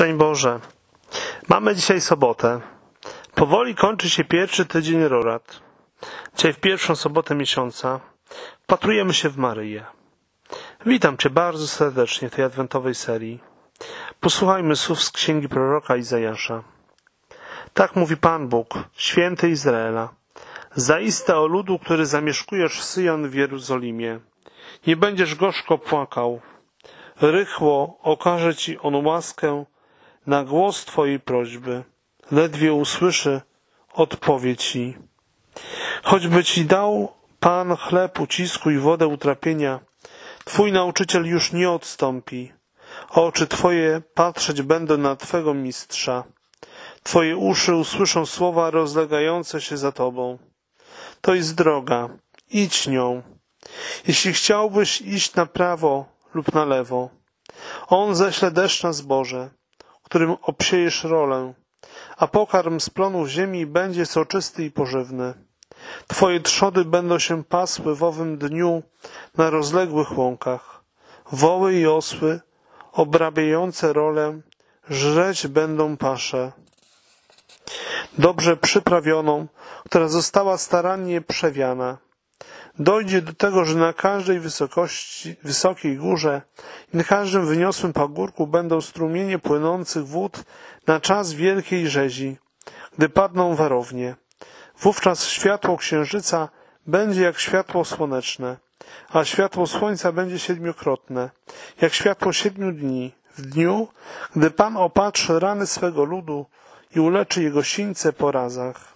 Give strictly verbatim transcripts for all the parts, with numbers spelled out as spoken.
Szczęść Boże. Mamy dzisiaj sobotę. Powoli kończy się pierwszy tydzień Rorat. Dzisiaj w pierwszą sobotę miesiąca wpatrujemy się w Maryję. Witam Cię bardzo serdecznie w tej adwentowej serii. Posłuchajmy słów z księgi proroka Izajasza. Tak mówi Pan Bóg, święty Izraela. Zaiste o ludu, który zamieszkujesz Syjon w Jerozolimie. Nie będziesz gorzko płakał. Rychło okaże Ci on łaskę na głos Twojej prośby. Ledwie usłyszy, odpowie Ci. Choćby Ci dał Pan chleb ucisku i wodę utrapienia, Twój nauczyciel już nie odstąpi. Oczy Twoje patrzeć będą na Twego mistrza. Twoje uszy usłyszą słowa rozlegające się za Tobą. To jest droga, idź nią. Jeśli chciałbyś iść na prawo lub na lewo, On ześle deszcz na zboże, którym obsiejesz rolę, a pokarm z plonów ziemi będzie soczysty i pożywny. Twoje trzody będą się pasły w owym dniu na rozległych łąkach. Woły i osły, obrabiające rolę, żreć będą pasze. Dobrze przyprawioną, która została starannie przewiana. Dojdzie do tego, że na każdej wysokości, wysokiej górze i na każdym wyniosłym pagórku będą strumienie płynących wód na czas wielkiej rzezi, gdy padną warownie. Wówczas światło księżyca będzie jak światło słoneczne, a światło słońca będzie siedmiokrotne, jak światło siedmiu dni, w dniu, gdy Pan opatrzy rany swego ludu i uleczy jego sińce po razach.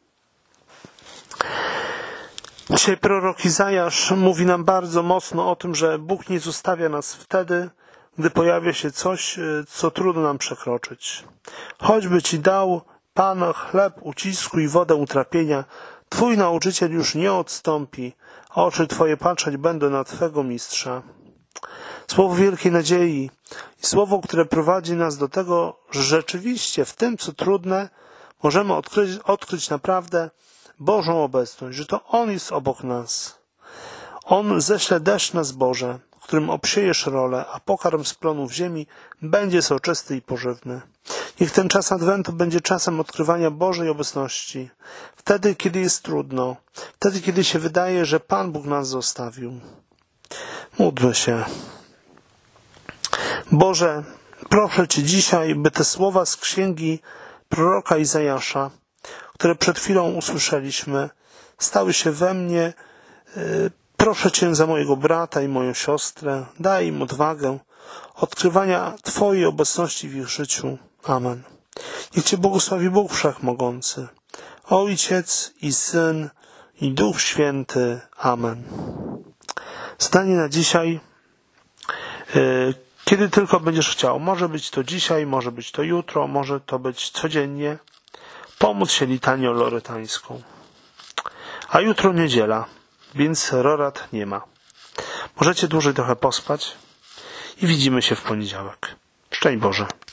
Dzisiaj prorok Izajasz mówi nam bardzo mocno o tym, że Bóg nie zostawia nas wtedy, gdy pojawia się coś, co trudno nam przekroczyć. Choćby Ci dał Pan chleb ucisku i wodę utrapienia, Twój nauczyciel już nie odstąpi, a oczy Twoje patrzeć będą na Twego mistrza. Słowo wielkiej nadziei i słowo, które prowadzi nas do tego, że rzeczywiście w tym, co trudne, możemy odkryć, odkryć naprawdę Bożą obecność, że to On jest obok nas. On ześle deszcz na zboże, którym obsiejesz rolę, a pokarm z plonów ziemi będzie soczysty i pożywny. Niech ten czas Adwentu będzie czasem odkrywania Bożej obecności. Wtedy, kiedy jest trudno. Wtedy, kiedy się wydaje, że Pan Bóg nas zostawił. Módlmy się. Boże, proszę Cię dzisiaj, by te słowa z księgi proroka Izajasza, które przed chwilą usłyszeliśmy, stały się we mnie. Proszę Cię za mojego brata i moją siostrę. Daj im odwagę odkrywania Twojej obecności w ich życiu. Amen. Niech Cię błogosławi Bóg Wszechmogący, Ojciec i Syn i Duch Święty. Amen. Zdanie na dzisiaj. Kiedy tylko będziesz chciał. Może być to dzisiaj, może być to jutro, może to być codziennie. Pomóc się litanią lorytańską. A jutro niedziela, więc rorat nie ma. Możecie dłużej trochę pospać i widzimy się w poniedziałek. Szczęść Boże.